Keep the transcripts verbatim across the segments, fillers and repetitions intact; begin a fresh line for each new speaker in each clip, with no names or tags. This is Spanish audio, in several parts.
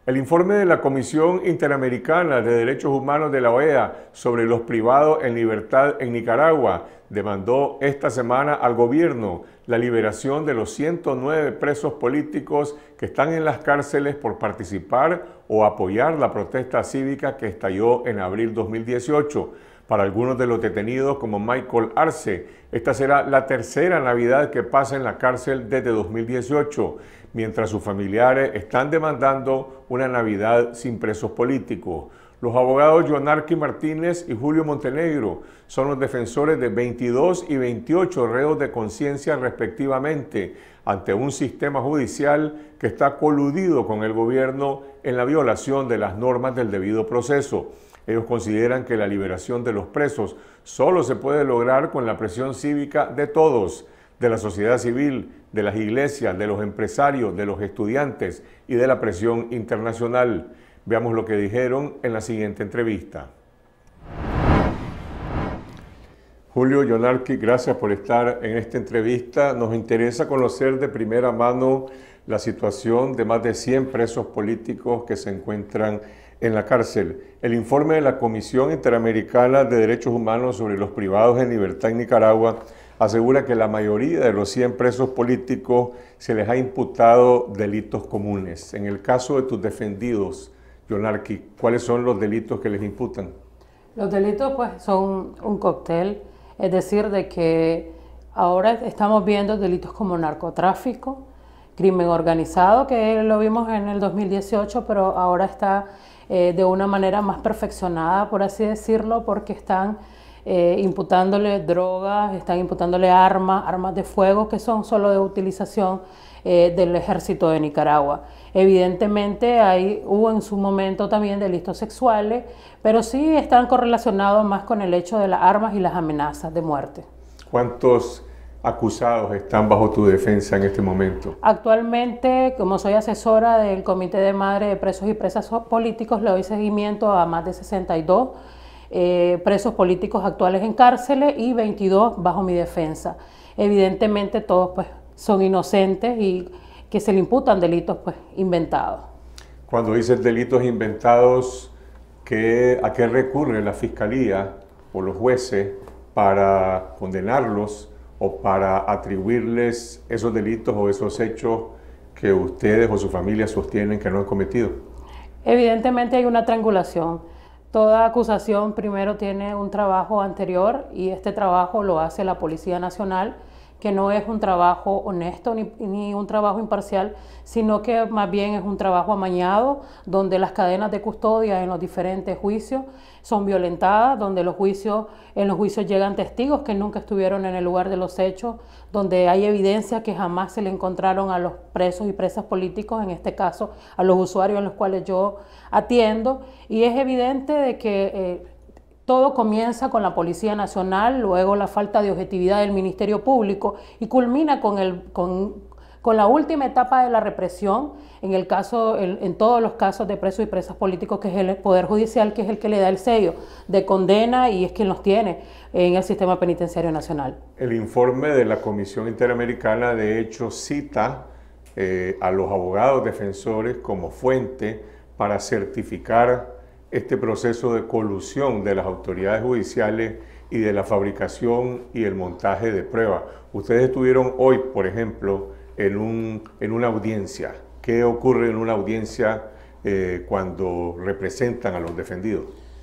El informe de la Comisión Interamericana de Derechos Humanos de la O E A sobre los privados en libertad en Nicaragua demandó esta semana al gobierno la liberación de los ciento nueve presos políticos que están en las cárceles por participar o apoyar la protesta cívica que estalló en abril dos mil dieciocho. Para algunos de los detenidos, como Michael Arce, esta será la tercera Navidad que pasa en la cárcel desde dos mil dieciocho, mientras sus familiares están demandando una Navidad sin presos políticos. Los abogados Yonarqui Martínez y Julio Montenegro son los defensores de veintidós y veintiocho reos de conciencia respectivamente, ante un sistema judicial que está coludido con el gobierno en la violación de las normas del debido proceso. Ellos consideran que la liberación de los presos solo se puede lograr con la presión cívica de todos, de la sociedad civil, de las iglesias, de los empresarios, de los estudiantes y de la presión internacional. Veamos lo que dijeron en la siguiente entrevista. Julio Yonarqui, gracias por estar en esta entrevista. Nos interesa conocer de primera mano la situación de más de cien presos políticos que se encuentran en la cárcel. El informe de la Comisión Interamericana de Derechos Humanos sobre los privados en libertad en Nicaragua asegura que la mayoría de los cien presos políticos se les ha imputado delitos comunes. En el caso de tus defendidos, Yonarqui, ¿cuáles son los delitos que les imputan?
Los delitos pues son un cóctel, es decir, de que ahora estamos viendo delitos como narcotráfico, crimen organizado, que lo vimos en el dos mil dieciocho, pero ahora está eh, de una manera más perfeccionada, por así decirlo, porque están eh, imputándole drogas, están imputándole armas, armas de fuego, que son solo de utilización eh, del ejército de Nicaragua. Evidentemente hay, hubo en su momento también delitos sexuales, pero sí están correlacionados más con el hecho de las armas y las amenazas de muerte.
¿Cuántos acusados están bajo tu defensa en este momento?
Actualmente, como soy asesora del Comité de Madres de Presos y Presas Políticos, le doy seguimiento a más de sesenta y dos eh, presos políticos actuales en cárceles y veintidós bajo mi defensa. Evidentemente todos pues, son inocentes y que se le imputan delitos pues, inventados.
Cuando dices delitos inventados, ¿qué, ¿a qué recurre la Fiscalía o los jueces para condenarlos o para atribuirles esos delitos o esos hechos que ustedes o su familia sostienen que no han cometido?
Evidentemente hay una triangulación. Toda acusación primero tiene un trabajo anterior y este trabajo lo hace la Policía Nacional, que no es un trabajo honesto ni, ni un trabajo imparcial, sino que más bien es un trabajo amañado, donde las cadenas de custodia en los diferentes juicios son violentadas, donde los juicios, en los juicios llegan testigos que nunca estuvieron en el lugar de los hechos, donde hay evidencia que jamás se le encontraron a los presos y presas políticos, en este caso a los usuarios a los cuales yo atiendo, y es evidente de que eh, todo comienza con la Policía Nacional, luego la falta de objetividad del Ministerio Público y culmina con, el, con, con la última etapa de la represión, en, el caso, en, en todos los casos de presos y presas políticos, que es el Poder Judicial, que es el que le da el sello de condena y es quien los tiene en el sistema penitenciario nacional.
El informe de la Comisión Interamericana de hecho cita eh, a los abogados defensores como fuente para certificar este proceso de colusión de las autoridades judiciales y de la fabricación y el montaje de pruebas. Ustedes estuvieron hoy, por ejemplo, en, un, en una audiencia. ¿Qué ocurre en una audiencia eh, cuando representan a los defendidos?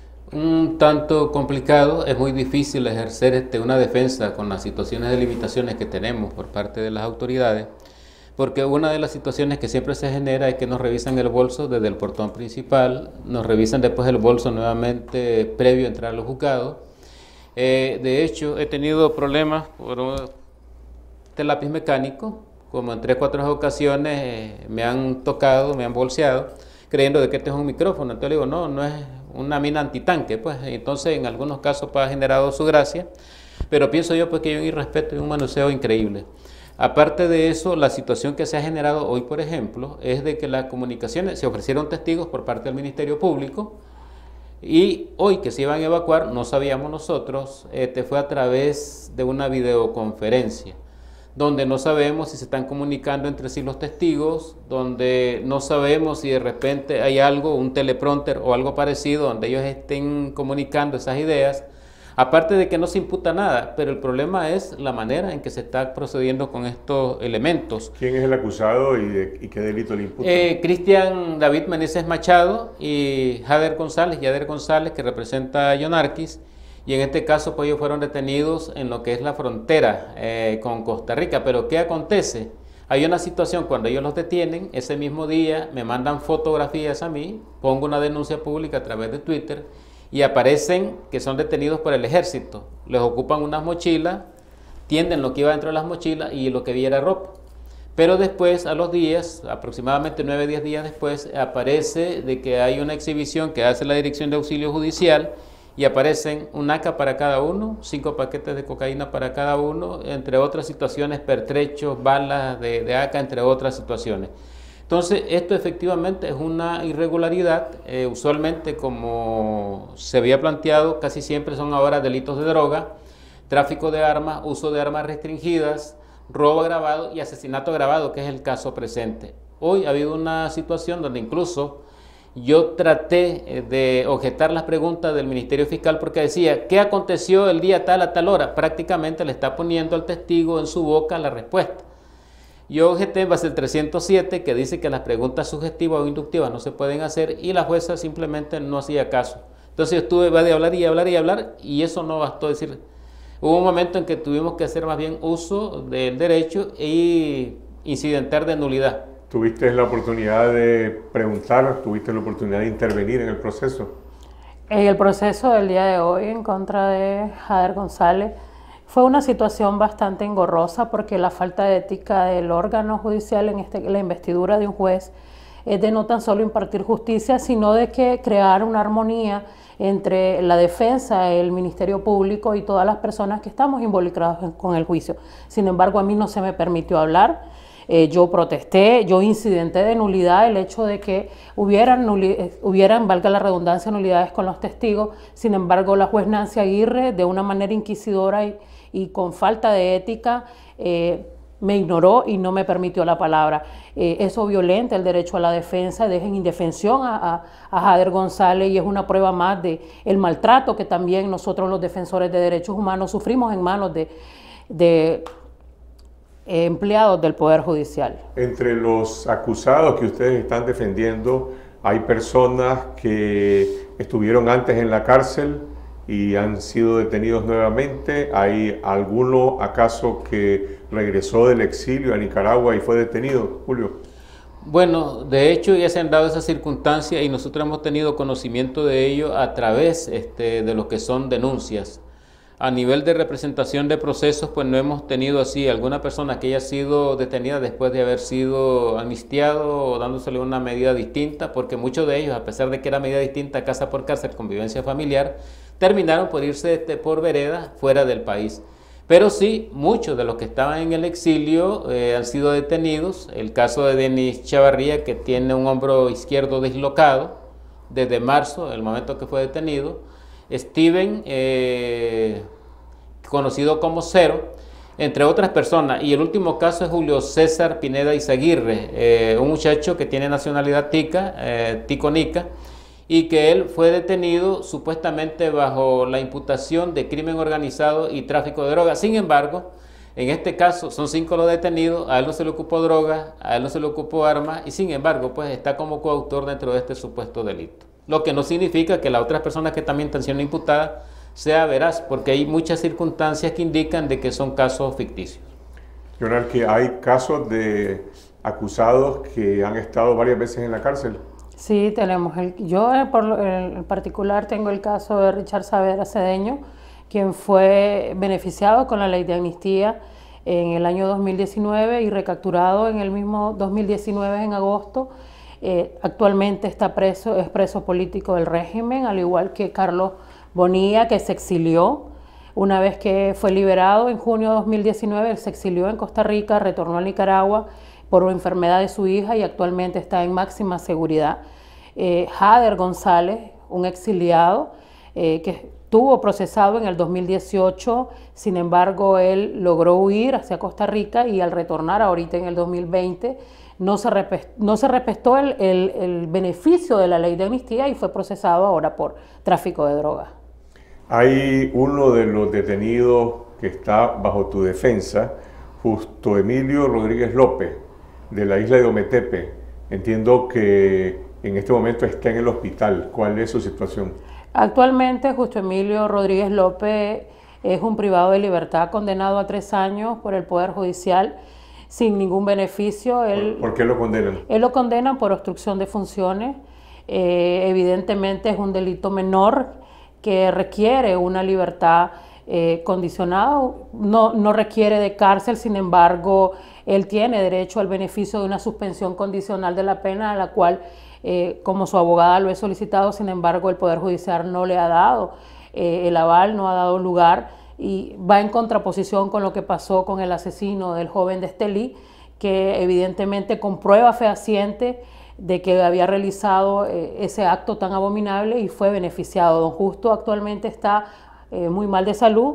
Un tanto complicado, es muy difícil ejercer este, una defensa con las situaciones de limitaciones que tenemos por parte de las autoridades, porque una de las situaciones que siempre se genera es que nos revisan el bolso desde el portón principal, nos revisan después el bolso nuevamente previo a entrar a los juzgados. Eh, de hecho, he tenido problemas por un lápiz mecánico, como en tres o cuatro ocasiones eh, me han tocado, me han bolseado, creyendo de que este es un micrófono. Entonces le digo, no, no es una mina antitanque, pues. Entonces en algunos casos pues, ha generado su gracia, pero pienso yo pues, que hay un irrespeto y un manoseo increíble. Aparte de eso, la situación que se ha generado hoy, por ejemplo, es de que las comunicaciones, se ofrecieron testigos por parte del Ministerio Público y hoy que se iban a evacuar, no sabíamos nosotros, este, fue a través de una videoconferencia. donde no sabemos si se están comunicando entre sí los testigos, donde no sabemos si de repente hay algo, un teleprompter o algo parecido, donde ellos estén comunicando esas ideas. Aparte de que no se imputa nada, pero el problema es la manera en que se está procediendo con estos elementos.
¿Quién es el acusado y, de, y qué delito le imputan?
Eh, Cristian David Meneses Machado y Jader González, Yader González, que representa a Yonarquis, y en este caso pues ellos fueron detenidos en lo que es la frontera eh, con Costa Rica. Pero ¿qué acontece? Hay una situación cuando ellos los detienen, ese mismo día me mandan fotografías a mí, pongo una denuncia pública a través de Twitter, y aparecen que son detenidos por el ejército. Les ocupan unas mochilas, tienden lo que iba dentro de las mochilas y lo que había era ropa. Pero después, a los días, aproximadamente nueve a diez días después, aparece de que hay una exhibición que hace la Dirección de Auxilio Judicial y aparecen un A C A para cada uno, cinco paquetes de cocaína para cada uno, entre otras situaciones, pertrechos, balas de, de A C A, entre otras situaciones. Entonces, esto efectivamente es una irregularidad. Eh, usualmente, como se había planteado, casi siempre son ahora delitos de droga, tráfico de armas, uso de armas restringidas, robo agravado y asesinato agravado, que es el caso presente. Hoy ha habido una situación donde incluso yo traté de objetar las preguntas del Ministerio Fiscal porque decía, ¿qué aconteció el día tal a tal hora? Prácticamente le está poniendo al testigo en su boca la respuesta. Yo objeté en base al trescientos siete, que dice que las preguntas sugestivas o inductivas no se pueden hacer, y la jueza simplemente no hacía caso. Entonces yo estuve va de hablar y hablar y hablar, y eso no bastó. Decir, hubo un momento en que tuvimos que hacer más bien uso del derecho y incidentar de nulidad.
¿Tuviste la oportunidad de preguntar, tuviste la oportunidad de intervenir en el proceso?
En el proceso del día de hoy en contra de Jader González, fue una situación bastante engorrosa porque la falta de ética del órgano judicial en este, la investidura de un juez es de no tan solo impartir justicia, sino de que crear una armonía entre la defensa, el Ministerio Público y todas las personas que estamos involucradas con el juicio. Sin embargo, a mí no se me permitió hablar. Eh, yo protesté, yo incidenté de nulidad el hecho de que hubieran, hubieran, valga la redundancia, nulidades con los testigos. Sin embargo, la juez Nancy Aguirre, de una manera inquisidora y, y con falta de ética, eh, me ignoró y no me permitió la palabra. Eh, eso violenta el derecho a la defensa, deja en indefensión a, a, a Jader González, y es una prueba más de el maltrato que también nosotros los defensores de derechos humanos sufrimos en manos de... de empleados del Poder Judicial.
Entre los acusados que ustedes están defendiendo, hay personas que estuvieron antes en la cárcel y han sido detenidos nuevamente. ¿Hay alguno acaso que regresó del exilio a Nicaragua y fue detenido, Julio?
Bueno, de hecho ya se han dado esas circunstancias y nosotros hemos tenido conocimiento de ello a través este, de lo que son denuncias. A nivel de representación de procesos, pues no hemos tenido así alguna persona que haya sido detenida después de haber sido amnistiado o dándosele una medida distinta, porque muchos de ellos, a pesar de que era medida distinta, casa por cárcel, convivencia familiar, terminaron por irse este, por vereda fuera del país. Pero sí, muchos de los que estaban en el exilio eh, han sido detenidos. El caso de Denis Chavarría, que tiene un hombro izquierdo dislocado desde marzo, el momento que fue detenido. Steven, eh, conocido como Cero, entre otras personas. Y el último caso es Julio César Pineda Izaguirre, eh, un muchacho que tiene nacionalidad tica, eh, ticonica, y que él fue detenido supuestamente bajo la imputación de crimen organizado y tráfico de drogas. Sin embargo, en este caso son cinco los detenidos, a él no se le ocupó drogas, a él no se le ocupó armas, y sin embargo pues está como coautor dentro de este supuesto delito. Lo que no significa que las otras personas que también están siendo imputadas sea veraz, porque hay muchas circunstancias que indican de que son casos ficticios.
Leonardo, que hay casos de acusados que han estado varias veces en la cárcel.
Sí, tenemos. El, yo por lo, en particular tengo el caso de Richard Saavedra Cedeño, quien fue beneficiado con la ley de amnistía en el año dos mil diecinueve y recapturado en el mismo dos mil diecinueve en agosto. Eh, actualmente está preso, es preso político del régimen, al igual que Carlos Bonilla, que se exilió. Una vez que fue liberado en junio de dos mil diecinueve, él se exilió en Costa Rica, retornó a Nicaragua por una enfermedad de su hija y actualmente está en máxima seguridad. Eh, Jader González, un exiliado, eh, que Estuvo procesado en el dos mil dieciocho, sin embargo, él logró huir hacia Costa Rica y al retornar ahorita en el dos mil veinte, no se, no se respetó el, el, el beneficio de la ley de amnistía y fue procesado ahora por tráfico de drogas.
Hay uno de los detenidos que está bajo tu defensa, Justo Emilio Rodríguez López, de la isla de Ometepe. Entiendo que en este momento está en el hospital. ¿Cuál es su situación?
Actualmente, Justo Emilio Rodríguez López es un privado de libertad condenado a tres años por el Poder Judicial sin ningún beneficio. Él,
¿Por, ¿Por qué lo condenan?
Él lo condenan por obstrucción de funciones. Eh, evidentemente es un delito menor que requiere una libertad eh, condicionada, no, no requiere de cárcel, sin embargo, él tiene derecho al beneficio de una suspensión condicional de la pena, a la cual, eh, como su abogada lo he solicitado, sin embargo, el Poder Judicial no le ha dado eh, el aval, no ha dado lugar, y va en contraposición con lo que pasó con el asesino del joven de Estelí, que evidentemente con prueba fehaciente de que había realizado eh, ese acto tan abominable y fue beneficiado. Don Justo actualmente está eh, muy mal de salud,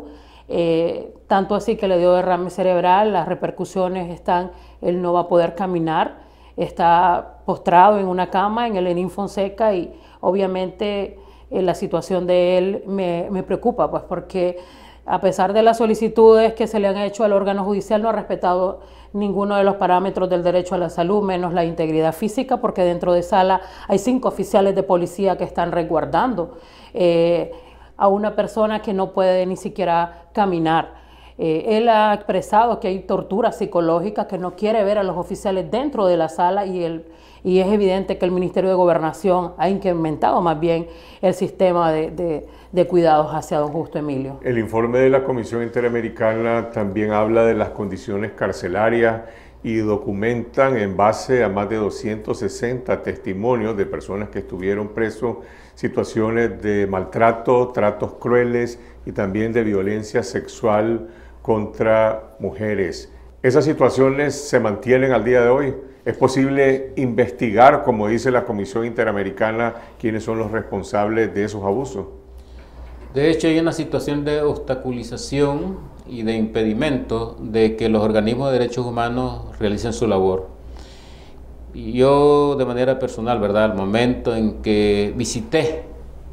eh, tanto así que le dio derrame cerebral, las repercusiones están, él no va a poder caminar, está postrado en una cama en el Lenín Fonseca y obviamente eh, la situación de él me, me preocupa, pues porque a pesar de las solicitudes que se le han hecho al órgano judicial, no ha respetado ninguno de los parámetros del derecho a la salud, menos la integridad física, porque dentro de sala hay cinco oficiales de policía que están resguardando eh, a una persona que no puede ni siquiera caminar. Eh, él ha expresado que hay tortura psicológica, que no quiere ver a los oficiales dentro de la sala y, el, y es evidente que el Ministerio de Gobernación ha incrementado más bien el sistema de, de, de cuidados hacia don Justo Emilio.
El informe de la Comisión Interamericana también habla de las condiciones carcelarias y documentan en base a más de doscientos sesenta testimonios de personas que estuvieron presos situaciones de maltrato, tratos crueles y también de violencia sexual contra mujeres. ¿Esas situaciones se mantienen al día de hoy? ¿Es posible investigar, como dice la Comisión Interamericana, quiénes son los responsables de esos abusos?
De hecho, hay una situación de obstaculización y de impedimento de que los organismos de derechos humanos realicen su labor. Y yo, de manera personal, ¿verdad?, al momento en que visité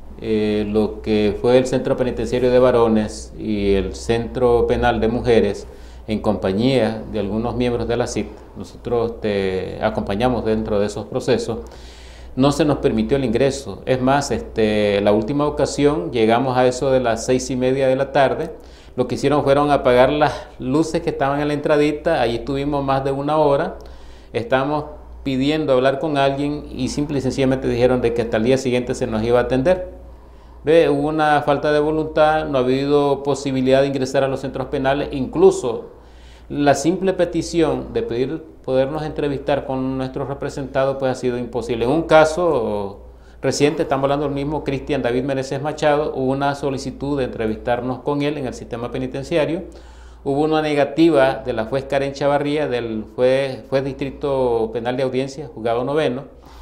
eh, lo que fue el Centro Penitenciario de Varones y el Centro Penal de Mujeres, en compañía de algunos miembros de la C I T, nosotros te acompañamos dentro de esos procesos, no se nos permitió el ingreso. Es más, este, la última ocasión llegamos a eso de las seis y media de la tarde, lo que hicieron fueron apagar las luces que estaban en la entradita, allí estuvimos más de una hora, estábamos pidiendo hablar con alguien y simple y sencillamente dijeron de que hasta el día siguiente se nos iba a atender. Ve, hubo una falta de voluntad, no ha habido posibilidad de ingresar a los centros penales, incluso la simple petición de pedir podernos entrevistar con nuestros representados pues ha sido imposible. En un caso reciente, estamos hablando del mismo Cristian David Meneses Machado, hubo una solicitud de entrevistarnos con él en el sistema penitenciario, hubo una negativa de la juez Karen Chavarría, del juez, juez distrito penal de audiencia, juzgado noveno,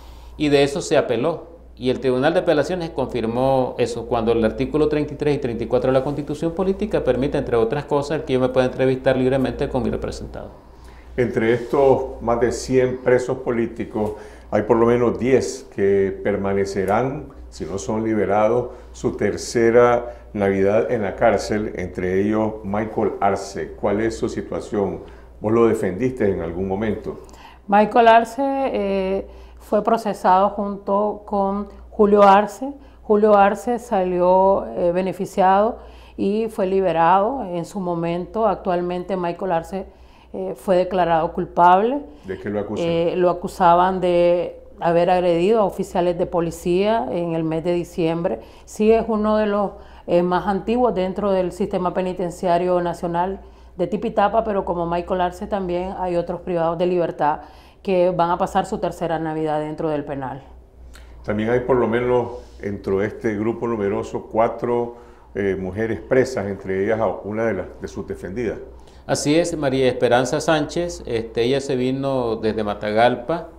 y de eso se apeló. Y el Tribunal de Apelaciones confirmó eso, cuando el artículo treinta y tres y treinta y cuatro de la Constitución Política permite, entre otras cosas, que yo me pueda entrevistar libremente con mi representado.
Entre estos más de cien presos políticos, hay por lo menos diez que permanecerán, si no son liberados, su tercera Navidad en la cárcel, entre ellos Michael Arce. ¿Cuál es su situación? ¿Vos lo defendiste en algún momento?
Michael Arce eh, fue procesado junto con Julio Arce. Julio Arce salió eh, beneficiado y fue liberado en su momento. Actualmente Michael Arce eh, fue declarado culpable.
¿De qué lo acusan?
Eh, lo acusaban de haber agredido a oficiales de policía en el mes de diciembre. Sí, es uno de los eh, más antiguos dentro del sistema penitenciario nacional de Tipitapa, pero como Michael Arce también hay otros privados de libertad que van a pasar su tercera Navidad dentro del penal.
También hay por lo menos dentro de este grupo numeroso cuatro eh, mujeres presas, entre ellas una de, las, de sus defendidas.
Así es, María Esperanza Sánchez, este, ella se vino desde Matagalpa,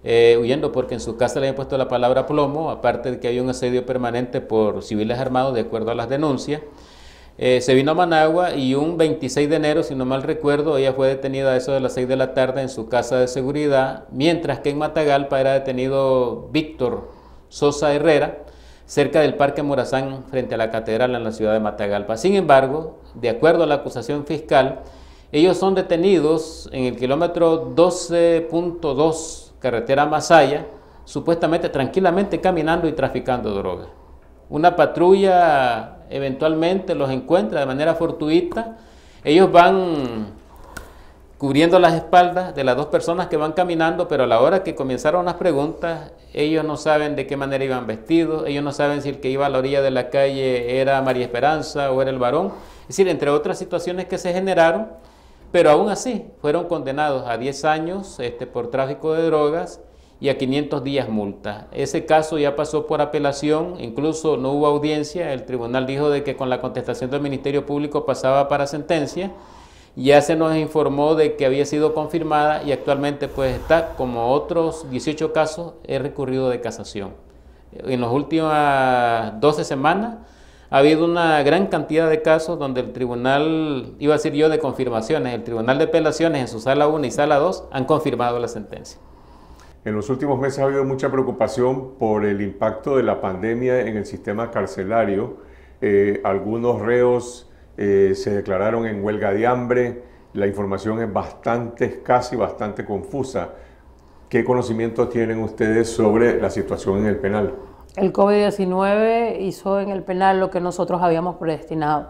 eh, huyendo porque en su casa le habían puesto la palabra plomo, aparte de que había un asedio permanente por civiles armados de acuerdo a las denuncias. Eh, se vino a Managua y un veintiséis de enero, si no mal recuerdo, ella fue detenida a eso de las seis de la tarde en su casa de seguridad, mientras que en Matagalpa era detenido Víctor Sosa Herrera, cerca del Parque Morazán, frente a la catedral en la ciudad de Matagalpa. Sin embargo, de acuerdo a la acusación fiscal, ellos son detenidos en el kilómetro doce punto dos, carretera Masaya, supuestamente tranquilamente caminando y traficando drogas. Una patrulla eventualmente los encuentra de manera fortuita. Ellos van cubriendo las espaldas de las dos personas que van caminando, pero a la hora que comenzaron las preguntas, ellos no saben de qué manera iban vestidos, ellos no saben si el que iba a la orilla de la calle era María Esperanza o era el varón. Es decir, entre otras situaciones que se generaron, pero aún así fueron condenados a diez años este, por tráfico de drogas y a quinientos días multa. Ese caso ya pasó por apelación, incluso no hubo audiencia, el tribunal dijo de que con la contestación del Ministerio Público pasaba para sentencia. Ya se nos informó de que había sido confirmada y actualmente pues está, como otros dieciocho casos, he recurrido de casación. En las últimas doce semanas ha habido una gran cantidad de casos donde el tribunal, iba a decir yo de confirmaciones, el tribunal de apelaciones en su sala uno y sala dos han confirmado la sentencia.
En los últimos meses ha habido mucha preocupación por el impacto de la pandemia en el sistema carcelario. Eh, algunos reos eh, se declararon en huelga de hambre. La información es bastante escasa y bastante confusa. ¿Qué conocimiento tienen ustedes sobre la situación en el penal?
El COVID diecinueve hizo en el penal lo que nosotros habíamos predestinado.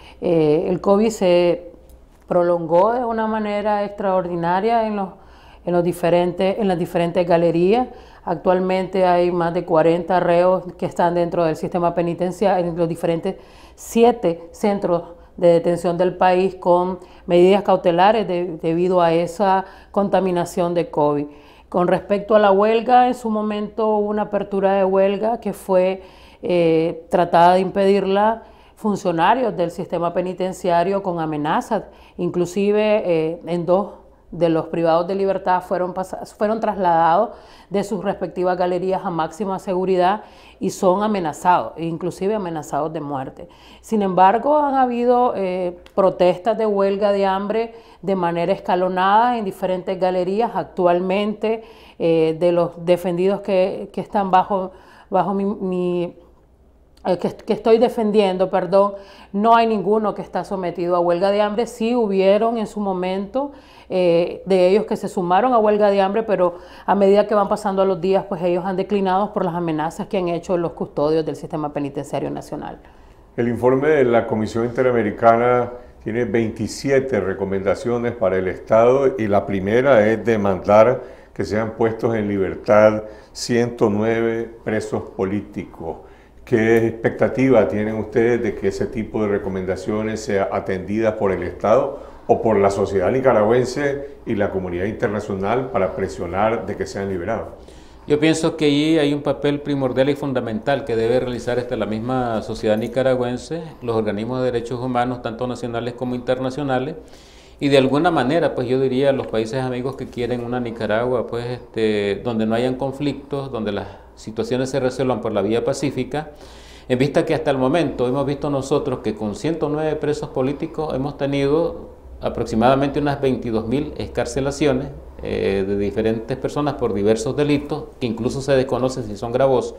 Eh, el COVID se prolongó de una manera extraordinaria en, los, en, los diferentes, en las diferentes galerías. Actualmente hay más de cuarenta reos que están dentro del sistema penitenciario, en los diferentes siete centros de detención del país con medidas cautelares de, debido a esa contaminación de COVID. Con respecto a la huelga, en su momento hubo una apertura de huelga que fue eh, tratada de impedirla funcionarios del sistema penitenciario con amenazas. Inclusive eh, en dos de los privados de libertad fueron, fueron trasladados de sus respectivas galerías a máxima seguridad y son amenazados, inclusive amenazados de muerte. Sin embargo, han habido eh, protestas de huelga de hambre de manera escalonada en diferentes galerías. Actualmente, eh, de los defendidos que, que están bajo, bajo mi, mi eh, que, que estoy defendiendo, perdón, no hay ninguno que está sometido a huelga de hambre. Sí hubieron en su momento eh, de ellos que se sumaron a huelga de hambre, pero a medida que van pasando los días, pues ellos han declinado por las amenazas que han hecho los custodios del Sistema Penitenciario Nacional.
El informe de la Comisión Interamericana tiene veintisiete recomendaciones para el Estado y la primera es demandar que sean puestos en libertad ciento nueve presos políticos. ¿Qué expectativa tienen ustedes de que ese tipo de recomendaciones sean atendidas por el Estado o por la sociedad nicaragüense y la comunidad internacional para presionar de que sean liberados?
Yo pienso que ahí hay un papel primordial y fundamental que debe realizar esta, la misma sociedad nicaragüense, los organismos de derechos humanos, tanto nacionales como internacionales, y de alguna manera, pues yo diría, los países amigos que quieren una Nicaragua, pues este, donde no hayan conflictos, donde las situaciones se resuelvan por la vía pacífica, en vista que hasta el momento hemos visto nosotros que con ciento nueve presos políticos hemos tenido aproximadamente unas veintidós mil excarcelaciones eh, de diferentes personas por diversos delitos, que incluso se desconoce si son gravosos,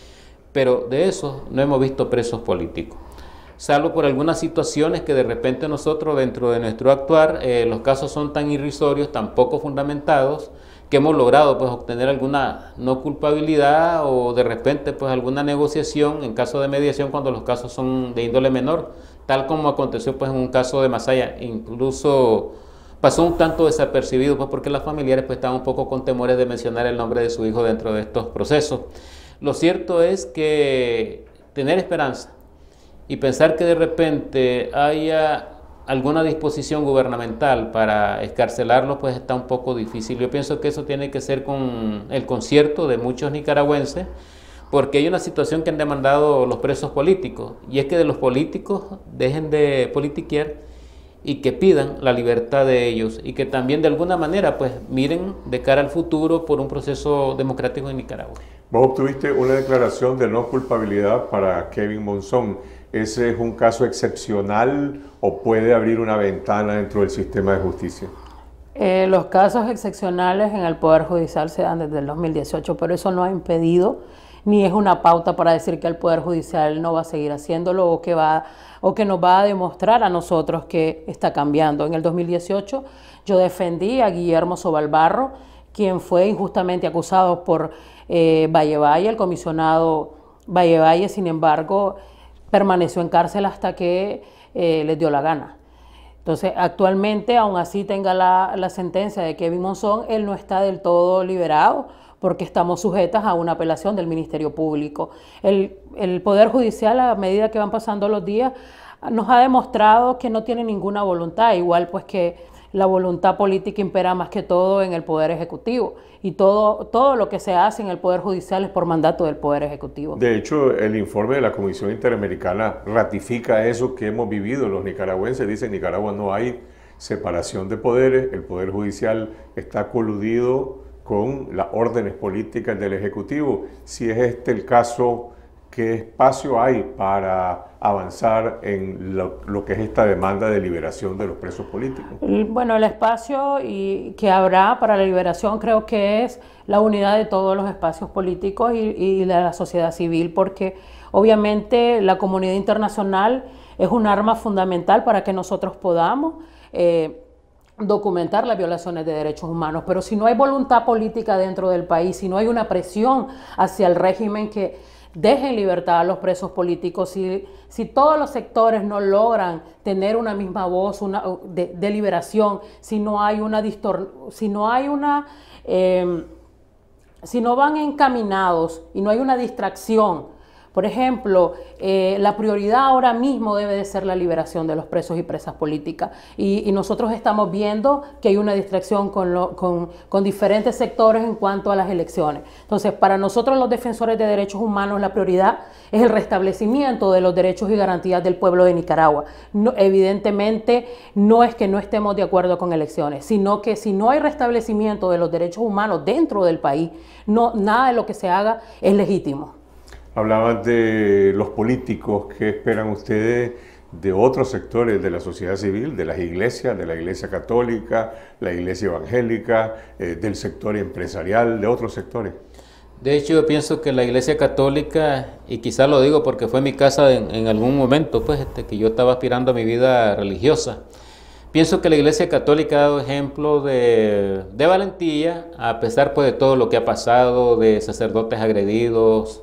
pero de esos no hemos visto presos políticos, salvo por algunas situaciones que de repente nosotros dentro de nuestro actuar, eh, los casos son tan irrisorios, tan poco fundamentados, que hemos logrado pues obtener alguna no culpabilidad o de repente pues alguna negociación en caso de mediación cuando los casos son de índole menor, tal como aconteció pues en un caso de Masaya. Incluso pasó un tanto desapercibido pues porque las familiares pues estaban un poco con temores de mencionar el nombre de su hijo dentro de estos procesos. Lo cierto es que tener esperanza y pensar que de repente haya alguna disposición gubernamental para excarcelarlos, pues está un poco difícil. Yo pienso que eso tiene que ser con el concierto de muchos nicaragüenses, porque hay una situación que han demandado los presos políticos, y es que de los políticos dejen de politiquear y que pidan la libertad de ellos y que también de alguna manera pues miren de cara al futuro por un proceso democrático en Nicaragua.
Vos obtuviste una declaración de no culpabilidad para Kevin Monzón. ¿Ese es un caso excepcional o puede abrir una ventana dentro del sistema de justicia?
Eh, los casos excepcionales en el Poder Judicial se dan desde el dos mil dieciocho, pero eso no ha impedido ni es una pauta para decir que el Poder Judicial no va a seguir haciéndolo o que, va, o que nos va a demostrar a nosotros que está cambiando. En el dos mil dieciocho yo defendí a Guillermo Sobalbarro, quien fue injustamente acusado por eh, Valle Valle, el comisionado Valle Valle, sin embargo, permaneció en cárcel hasta que eh, les dio la gana. Entonces, actualmente, aún así tenga la, la sentencia de Kevin Monzón, él no está del todo liberado porque estamos sujetas a una apelación del Ministerio Público. El, el Poder Judicial, a medida que van pasando los días, nos ha demostrado que no tiene ninguna voluntad, igual pues que la voluntad política impera más que todo en el Poder Ejecutivo y todo, todo lo que se hace en el Poder Judicial es por mandato del Poder Ejecutivo.
De hecho, el informe de la Comisión Interamericana ratifica eso que hemos vivido los nicaragüenses. Dice en Nicaragua no hay separación de poderes, el Poder Judicial está coludido con las órdenes políticas del Ejecutivo. Si es este el caso, ¿qué espacio hay para avanzar en lo, lo que es esta demanda de liberación de los presos políticos?
Bueno, el espacio y que habrá para la liberación creo que es la unidad de todos los espacios políticos y, y de la sociedad civil, porque obviamente la comunidad internacional es un arma fundamental para que nosotros podamos eh, documentar las violaciones de derechos humanos, pero si no hay voluntad política dentro del país, si no hay una presión hacia el régimen que deje en libertad a los presos políticos, si, si todos los sectores no logran tener una misma voz una, de, de liberación, si no hay una distor si no hay una eh, si no van encaminados y no hay una distracción. Por ejemplo, eh, la prioridad ahora mismo debe de ser la liberación de los presos y presas políticas. Y, y nosotros estamos viendo que hay una distracción con, lo, con, con diferentes sectores en cuanto a las elecciones. Entonces, para nosotros los defensores de derechos humanos, la prioridad es el restablecimiento de los derechos y garantías del pueblo de Nicaragua. No, evidentemente, no es que no estemos de acuerdo con elecciones, sino que si no hay restablecimiento de los derechos humanos dentro del país, no, nada de lo que se haga es legítimo.
Hablaban de los políticos. ¿Qué esperan ustedes de otros sectores de la sociedad civil, de las iglesias, de la Iglesia Católica, la Iglesia Evangélica, eh, del sector empresarial, de otros sectores?
De hecho, yo pienso que la Iglesia Católica, y quizás lo digo porque fue mi casa en, en algún momento, pues, este, que yo estaba aspirando a mi vida religiosa, pienso que la Iglesia Católica ha dado ejemplo de, de valentía, a pesar pues, de todo lo que ha pasado, de sacerdotes agredidos,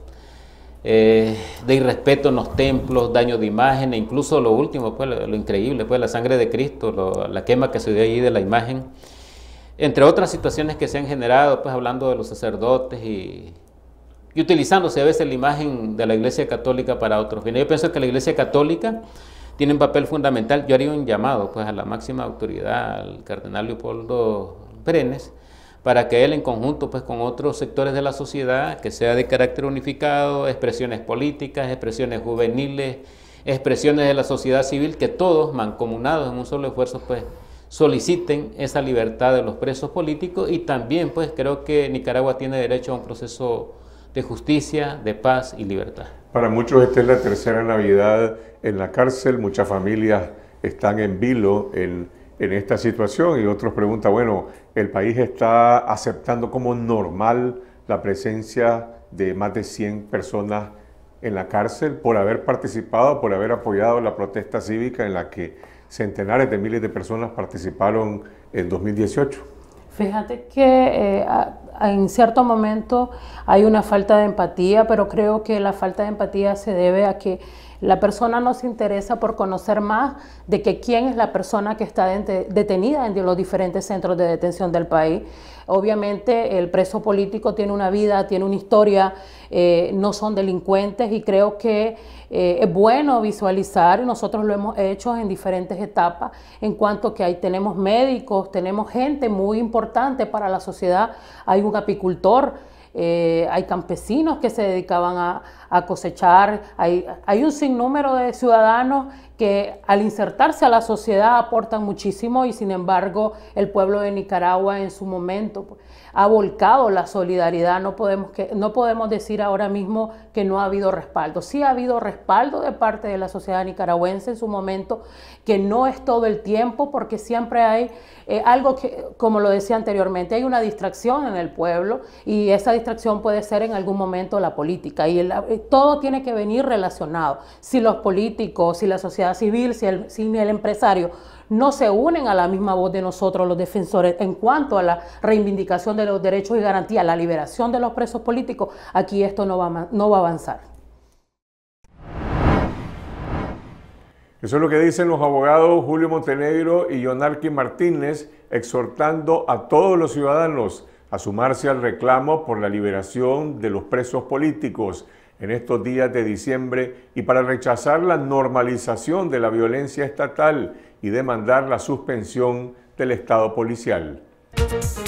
Eh, de irrespeto en los templos, daño de imagen, e incluso lo último, pues, lo, lo increíble, pues, la sangre de Cristo, lo, la quema que se dio allí de la imagen, entre otras situaciones que se han generado, pues hablando de los sacerdotes y, y utilizándose a veces la imagen de la Iglesia Católica para otros fines. Yo pienso que la Iglesia Católica tiene un papel fundamental. Yo haría un llamado pues, a la máxima autoridad, al cardenal Leopoldo Brenes, para que él en conjunto pues, con otros sectores de la sociedad, que sea de carácter unificado, expresiones políticas, expresiones juveniles, expresiones de la sociedad civil, que todos mancomunados en un solo esfuerzo pues, soliciten esa libertad de los presos políticos y también pues creo que Nicaragua tiene derecho a un proceso de justicia, de paz y libertad.
Para muchos esta es la tercera Navidad en la cárcel, muchas familias están en vilo en en esta situación y otros preguntan, bueno, ¿el país está aceptando como normal la presencia de más de cien personas en la cárcel por haber participado, por haber apoyado la protesta cívica en la que centenares de miles de personas participaron en dos mil dieciocho?
Fíjate que eh, a, a, en cierto momento hay una falta de empatía, pero creo que la falta de empatía se debe a que la persona no se interesa por conocer más de que quién es la persona que está detenida en los diferentes centros de detención del país. Obviamente el preso político tiene una vida, tiene una historia, eh, no son delincuentes y creo que eh, es bueno visualizar, y nosotros lo hemos hecho en diferentes etapas, en cuanto que ahí tenemos médicos, tenemos gente muy importante para la sociedad, hay un apicultor, eh, hay campesinos que se dedicaban a, a cosechar, hay, hay un sinnúmero de ciudadanos que al insertarse a la sociedad aportan muchísimo y sin embargo el pueblo de Nicaragua en su momento pues, ha volcado la solidaridad. No podemos, que, no podemos decir ahora mismo que no ha habido respaldo. Sí ha habido respaldo de parte de la sociedad nicaragüense en su momento, que no es todo el tiempo porque siempre hay eh, algo que, como lo decía anteriormente, hay una distracción en el pueblo y esa distracción puede ser en algún momento la política y el, todo tiene que venir relacionado. Si los políticos, si la sociedad civil, si el, si el empresario no se unen a la misma voz de nosotros los defensores en cuanto a la reivindicación de los derechos y garantías, la liberación de los presos políticos, aquí esto no va, no va a avanzar.
Eso es lo que dicen los abogados Julio Montenegro y Yonarqui Martínez, exhortando a todos los ciudadanos a sumarse al reclamo por la liberación de los presos políticos en estos días de diciembre y para rechazar la normalización de la violencia estatal y demandar la suspensión del Estado policial.